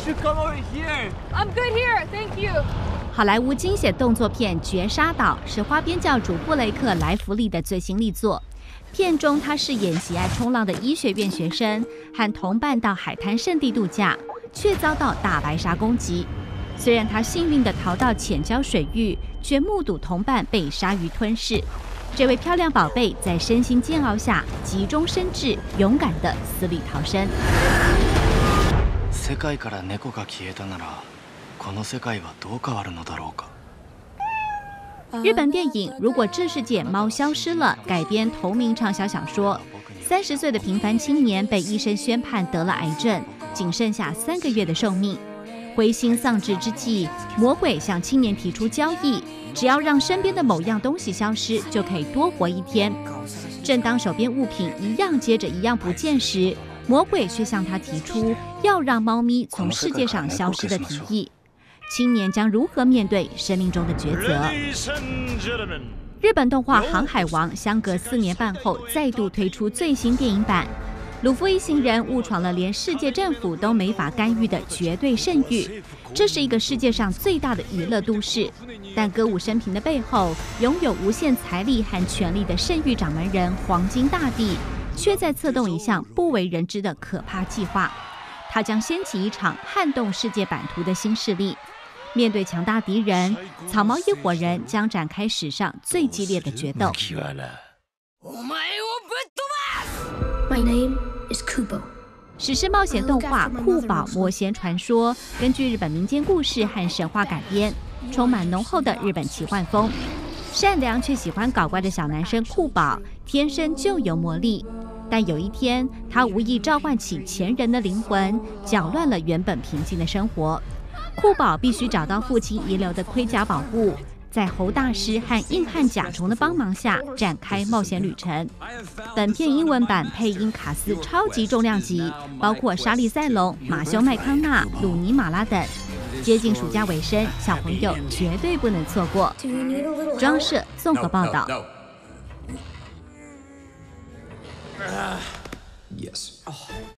should come over here. I'm good here, thank you. 好莱坞惊险动作片《绝杀岛》是花边教主布雷克·莱弗利的最新力作。片中他饰演喜爱冲浪的医学院学生，和同伴到海滩圣地度假，却遭到大白鲨攻击。虽然他幸运地逃到浅礁水域，却目睹同伴被鲨鱼吞噬。这位漂亮宝贝在身心煎熬下急中生智，勇敢地死里逃生。 世界から猫が消えたなら、この世界はどう変わるのだろうか。 日本电影《如果这世界猫消失了》改编同名畅销小说。30岁的平凡青年被医生宣判得了癌症，仅剩下3个月的寿命。灰心丧志之际，魔鬼向青年提出交易，只要让身边的某样东西消失，就可以多活1天。正当手边物品一样接着一样不见时，魔鬼却向他提出要让猫咪从世界上消失的提议。青年将如何面对生命中的抉择？日本动画《航海王》相隔4年半后再度推出最新电影版。鲁夫一行人误闯了连世界政府都没法干预的绝对圣域，这是一个世界上最大的娱乐都市。但歌舞升平的背后，拥有无限财力和权力的圣域掌门人黄金大帝，却在策动一项不为人知的可怕计划。他将掀起一场撼动世界版图的新势力。面对强大敌人，草帽一伙人将展开史上最激烈的决斗。 My name is Kubo。 史诗冒险动画《库宝魔仙传说》根据日本民间故事和神话改编，充满浓厚的日本奇幻风。善良却喜欢搞怪的小男生库宝，天生就有魔力。但有一天，他无意召唤起前人的灵魂，搅乱了原本平静的生活。库宝必须找到父亲遗留的盔甲保护，在侯大师和硬汉甲虫的帮忙下展开冒险旅程。本片英文版配音卡司超级重量级，包括莎莉赛隆、马修麦康纳、鲁尼马拉等。接近暑假尾声，小朋友绝对不能错过。中央社综合报道。 Yes.